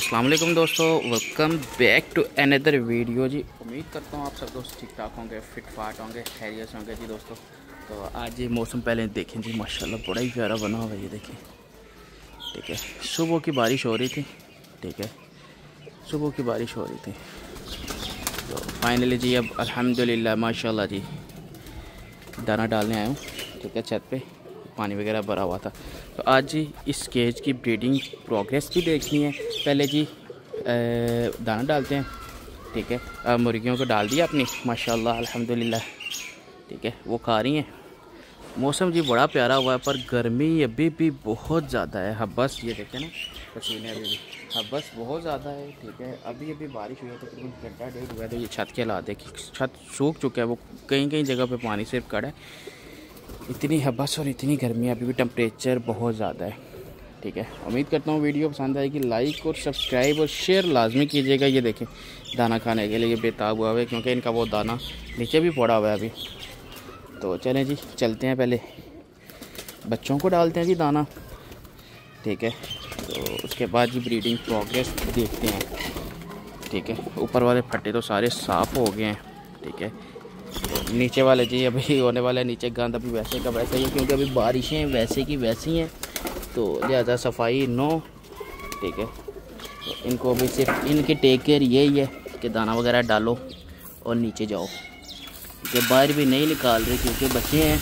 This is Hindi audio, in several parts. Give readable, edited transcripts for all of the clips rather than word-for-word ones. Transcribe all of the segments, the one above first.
अस्सलाम वालेकुम दोस्तों, welcome back to another video जी। उम्मीद करता हूँ आप सब दोस्त ठीक ठाक होंगे, फिट फाट होंगे, खैरियत से होंगे जी दोस्तों। तो आज ये मौसम पहले देखें जी, माशाल्लाह बड़ा ही प्यारा बना हुआ है ये देखें। ठीक है, सुबह की बारिश हो रही थी। ठीक है, सुबह की बारिश हो रही थी। तो फाइनली जी अब अल्हम्दुलिल्लाह माशाल्लाह जी दाना डालने आया हूँ। ठीक है, छत पे पानी वगैरह भरा हुआ था। तो आज जी इस केज की ब्रीडिंग प्रोग्रेस भी देखनी है। पहले जी दाना डालते हैं। ठीक है, मुर्गियों को डाल दिया अपनी माशाल्लाह अल्हम्दुलिल्लाह। ठीक है, वो खा रही हैं। मौसम जी बड़ा प्यारा हुआ है, पर गर्मी अभी भी बहुत ज़्यादा है। हब्बस ये देखें ना, पसीने अभी भी हब्बस बहुत ज़्यादा है। ठीक है, अभी बारिश हुई है तो तकरीबन घंटा डेढ़ हुआ है। तो ये छत के हालात देखिए, छत सूख चुका है, वो कहीं कहीं जगह पे पानी सिर्फ कड़ा है। इतनी हब्बस और इतनी गर्मी, अभी भी टेम्परेचर बहुत ज़्यादा है। ठीक है, उम्मीद करता हूँ वीडियो पसंद आएगी। लाइक और सब्सक्राइब और शेयर लाजमी कीजिएगा। ये देखें दाना खाने के लिए ये बेताब हुआ है, क्योंकि इनका वो दाना नीचे भी पड़ा हुआ है अभी। तो चलें जी, चलते हैं, पहले बच्चों को डालते हैं जी दाना। ठीक है, तो उसके बाद जी ब्रीडिंग प्रोग्रेस देखते हैं। ठीक है, ऊपर वाले फट्टे तो सारे साफ़ हो गए हैं। ठीक है, नीचे वाले जी अभी होने वाले हैं। नीचे गंद अभी वैसे का वैसा ही है, क्योंकि अभी बारिशें वैसे की वैसी हैं, तो लिहाजा सफाई नो। ठीक है, तो इनको अभी सिर्फ इनकी टेक केयर यही है कि दाना वगैरह डालो और नीचे जाओ। कि बाहर भी नहीं निकाल रहे क्योंकि बच्चे हैं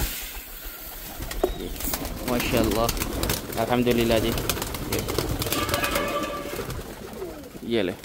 माशाल्लाह अल्हम्दुलिल्लाह जी। ये ले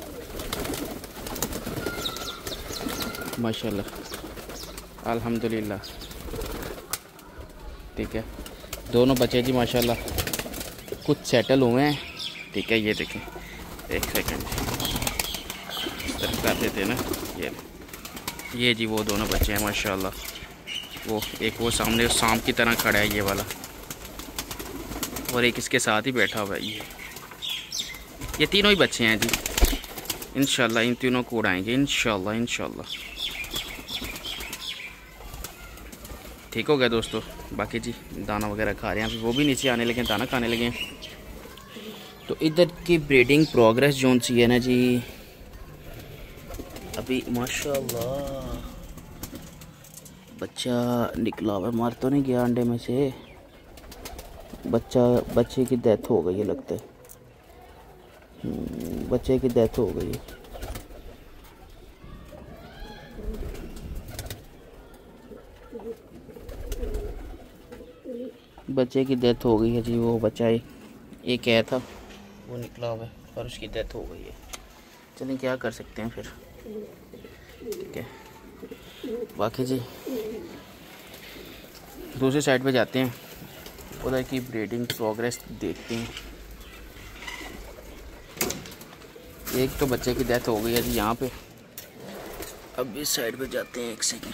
माशाल्लाह अल्हम्दुलिल्लाह। ठीक है, दोनों बच्चे जी माशाल्लाह कुछ सेटल हुए हैं। ठीक है, ये देखें, एक सेकंड इस तरह कर देते हैं ना। ये जी वो दोनों बच्चे हैं माशाल्लाह। वो एक वो सामने सांप की तरह खड़ा है ये वाला, और एक इसके साथ ही बैठा हुआ है। ये तीनों ही बच्चे हैं जी। इंशाल्लाह इन तीनों को उड़ाएंगे इंशाल्लाह इंशाल्लाह। ठीक हो गया दोस्तों। बाकी जी दाना वगैरह खा रहे हैं, वो भी नीचे आने लगे, दाना खाने लगे हैं। तो इधर की ब्रीडिंग प्रोग्रेस जोन सी है ना जी, अभी माशाल्लाह बच्चा निकला हुआ, मार तो नहीं गया अंडे में से। बच्चे की डेथ हो गई है लगता है। बच्चे की डेथ हो गई है। बच्चे की डेथ हो गई है जी। वो बच्चा एक आया था, वो निकला हुआ है, और उसकी डेथ हो गई है। चलें क्या कर सकते हैं फिर। ठीक है, बाकी जी दूसरी साइड पे जाते हैं, उधर की ब्रीडिंग प्रोग्रेस देखते हैं। एक तो बच्चे की डेथ हो गई है जी यहाँ पे। अब इस साइड पे जाते हैं, एक सेकंड।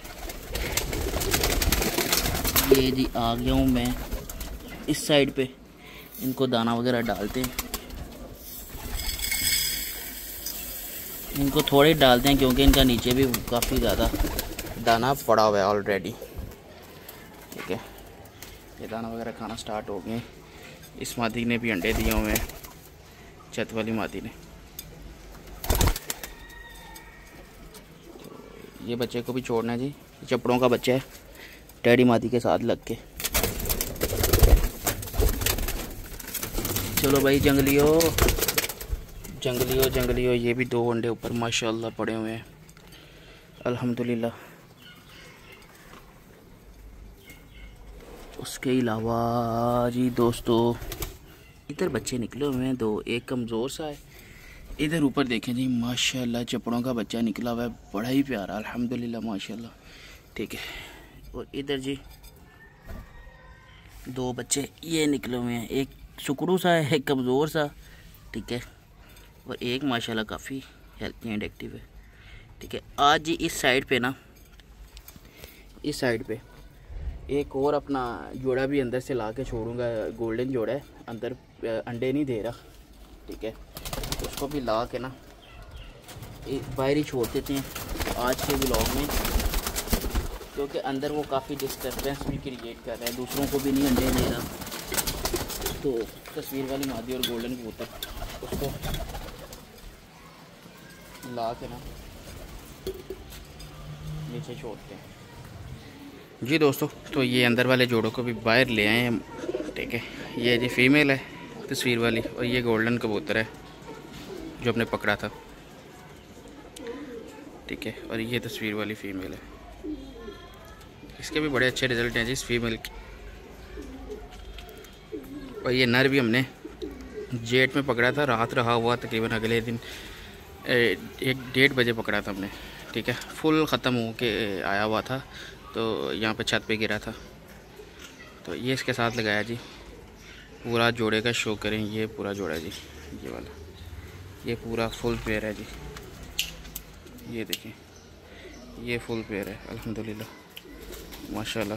ये जी आ गया हूँ मैं इस साइड पे। इनको दाना वगैरह डालते हैं। इनको थोड़े डालते हैं क्योंकि इनका नीचे भी काफ़ी ज़्यादा दाना पड़ा हुआ है ऑलरेडी। ठीक है, ये दाना वगैरह खाना स्टार्ट हो गए। इस मादी ने भी अंडे दिए हुए हैं, छत वाली मादी ने। तो ये बच्चे को भी छोड़ना है जी, चपड़ों का बच्चा है, डैडी मादी के साथ लग के। चलो भाई जंगलियो जंगलियो जंगलियो। ये भी 2 अंडे ऊपर माशाल्लाह पड़े हुए हैं अल्हम्दुलिल्लाह। उसके अलावा जी दोस्तों इधर बच्चे निकले हुए हैं 2, एक कमज़ोर सा है। इधर ऊपर देखें जी माशाल्लाह चपड़ों का बच्चा निकला हुआ है, बड़ा ही प्यारा अल्हम्दुलिल्लाह माशाल्लाह। ठीक है, और इधर जी 2 बच्चे ये निकले हुए हैं, एक सुकड़ू सा है, एक कमज़ोर सा। ठीक है, और एक माशाल्लाह काफ़ी हेल्थी एंड एक्टिव है। ठीक है, आज जी इस साइड पे ना, इस साइड पे एक और अपना जोड़ा भी अंदर से ला के छोड़ूंगा। गोल्डन जोड़ा है, अंदर अंडे नहीं दे रहा। ठीक है, उसको भी ला के ना बाहर ही छोड़ देते हैं आज के व्लॉग में, क्योंकि अंदर वो काफ़ी डिस्टर्बेंस भी क्रिएट कर रहा है, दूसरों को भी नहीं अंडे दे रहा। तो तस्वीर वाली मादी और गोल्डन कबूतर उसको ला के ना नीचे छोड़ते हैं जी दोस्तों। तो ये अंदर वाले जोड़ों को भी बाहर ले आए हैं, ठीक है। ये जी फीमेल है तस्वीर वाली, और ये गोल्डन कबूतर है जो हमने पकड़ा था, ठीक है। और ये तस्वीर वाली फ़ीमेल है, इसके भी बड़े अच्छे रिज़ल्ट हैं जी इस फीमेल के। और ये नर भी हमने जेट में पकड़ा था, रात रहा हुआ, तकरीबन अगले दिन 1-1:30 बजे पकड़ा था हमने, ठीक है। फुल ख़त्म हो के आया हुआ था, तो यहाँ पे छत पे गिरा था, तो ये इसके साथ लगाया जी। पूरा जोड़े का शो करें, ये पूरा जोड़ा जी, ये वाला, ये पूरा फुल पेयर है जी। ये देखें, ये फुल पेयर है अल्हम्दुलिल्लाह माशाल्लाह।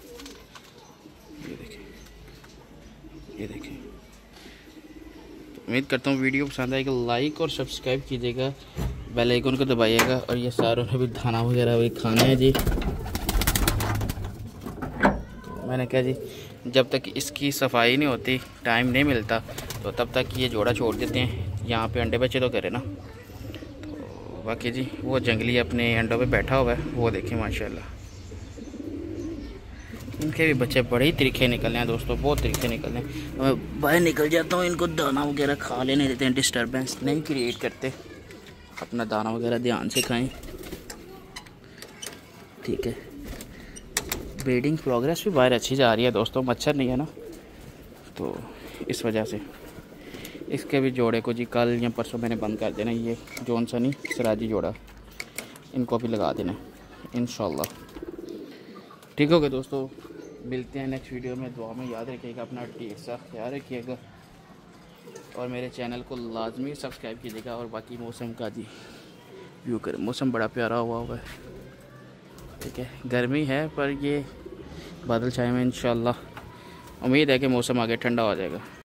ये देखें। तो उम्मीद करता हूँ वीडियो पसंद आएगा, लाइक और सब्सक्राइब कीजिएगा, बेल आइकन को दबाइएगा। और ये सारों ने भी खाना वगैरह भी खाना है जी। तो मैंने कहा जी जब तक इसकी सफाई नहीं होती, टाइम नहीं मिलता, तो तब तक ये जोड़ा छोड़ देते हैं। यहाँ पे अंडे बच्चे तो करे ना, तो बाकी जी वो जंगली अपने अंडों पे बैठा हुआ है, वो देखें माशाल्लाह। इनके भी बच्चे बड़े ही तरीके निकलने हैं दोस्तों, बहुत तरीके निकलने हैं। मैं बाहर निकल जाता हूँ, इनको दाना वगैरह खा लेने देते हैं, डिस्टर्बेंस नहीं क्रिएट करते। अपना दाना वगैरह ध्यान से खाएं, ठीक है। ब्रीडिंग प्रोग्रेस भी बाहर अच्छी जा रही है दोस्तों, मच्छर नहीं है ना, तो इस वजह से इसके भी जोड़े को जी कल या परसों मैंने बंद कर देना। ये जॉनसनी सिराजी जोड़ा, इनको भी लगा देना इंशाल्लाह। ठीक हो गया दोस्तों, मिलते हैं नेक्स्ट वीडियो में। दुआ में याद रखिएगा, अपना ढेर सा ख्याल रखिएगा, और मेरे चैनल को लाजमी सब्सक्राइब कीजिएगा। और बाकी मौसम का जी व्यू करें, मौसम बड़ा प्यारा हुआ है, ठीक है। गर्मी है पर ये बादल छाए में, इंशाल्लाह उम्मीद है कि मौसम आगे ठंडा हो जाएगा।